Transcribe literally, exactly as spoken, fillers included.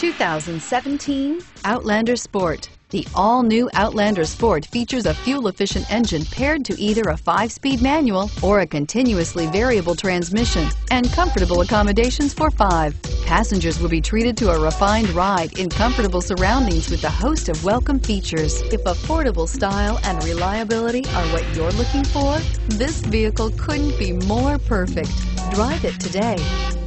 two thousand seventeen Outlander Sport. The all-new Outlander Sport features a fuel-efficient engine paired to either a five-speed manual or a continuously variable transmission, and comfortable accommodations for five. Passengers will be treated to a refined ride in comfortable surroundings with a host of welcome features. If affordable style and reliability are what you're looking for, this vehicle couldn't be more perfect. Drive it today.